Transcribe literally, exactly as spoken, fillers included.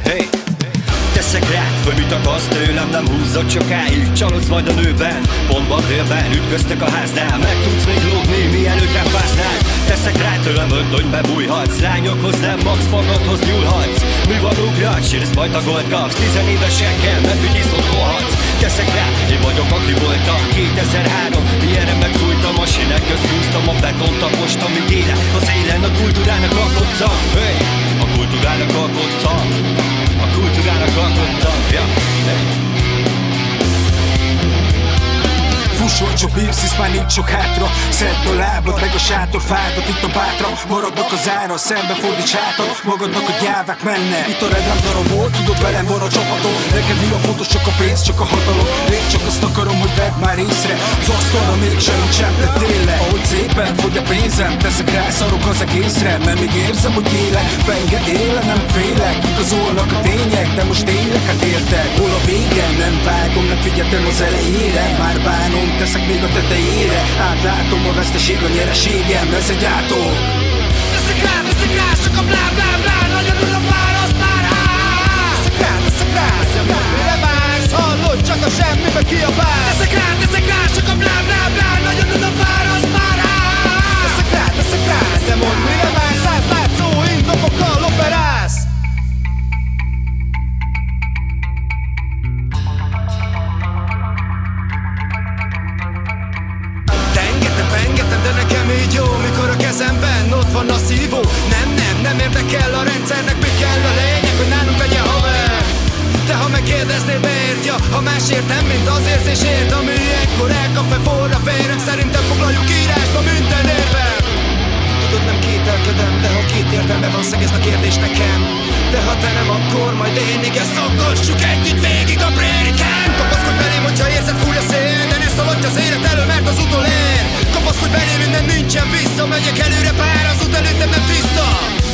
Hey! Teszek rá, hogy mit akarsz tőlem, nem húzzad sokáig. Csalodsz majd a nőben, pontban délben ütköztek a háznál. Meg tudsz még lógni, mielőtt rám fáznál. Teszek rá tőlem, hogy bebújhatsz. Lányokhoz nem, max magadhoz nyúlhatsz. Mi van, ugratsz, sírsz, majd tagolt kapsz. Tizenévesekkel, mert úgy iszlotolhatsz. Teszek rá, én vagyok, aki voltam. kétezer-három, ilyenre megfújtam. A sinek közt húztam, a betont tapostam. Míg éle, az élen a kultúrának alkottam. Hey! A kultúrának alkottam. A kultúrának alkottam, ja, hey. Fuss, hogy csak bírsz, hisz már nincs sok hátra. Szedd a lábad, meg a sátorfádat. Itt a bátra, maradnak az ára. Szembe fordíts hátat, magadnak a gyávák menne. Itt a redrám darabból, tudod, velem van a csapatom. Neked mi a fontos, csak a pénz, csak a hatalom. Én csak azt akarom, hogy vedd már észre. Az asztalra mégsem sem tettél le. Ahogy szépen fogy a pénzem, teszek rá, szarok az egészre. Mert még érzem, hogy élek, penge éle, nem félek. Igazolnak a tények, de most tényleg hát értek. Hol a vége, nem vágom, nem figyeltem az elejére. Már bánom, teszek még a tetejére. Átlátom a veszteség, a nyereségem, ez egy átok. Teszek rá, teszek rá, csak a blá blá blá. Nagyodul a fáraszt már áll. Teszek rá, teszek rá, mondd mire vársz. Hallod, csak a semmibe kiabálsz. Teszek rá, teszek rá, csak a blá blá blá. Nagyodul a fáraszt már áll. Teszek rá, teszek rá, de mondd mire vársz. Átlátszó indokokkal operálsz. Pengetem, de nekem így jó, mikor a kezemben ott van a szívó. Nem, nem, nem érdekel a rendszernek, mi kell a lényeg, hogy nálunk legyen haver. De ha megkérdeznél miért, ja, ha másért nem, mint az érzésért, ami ilyenkor elkap-e forr a vérem. Szerintem foglaljuk írásba minden érvem. Tudod, nem kételkedem, de ha két értelme van, szegezd a kérdés nekem. De ha te nem, akkor majd én, igen, szaggassuk együtt végig a prériken. Kapaszkodj belém, hogyha érzed, fúj a szél, de ne szaladj az élet elől, mert az utolér. Kapaszkodj belém, minden nincsen vissza, megyek előre, bár az út előttem nem tiszta.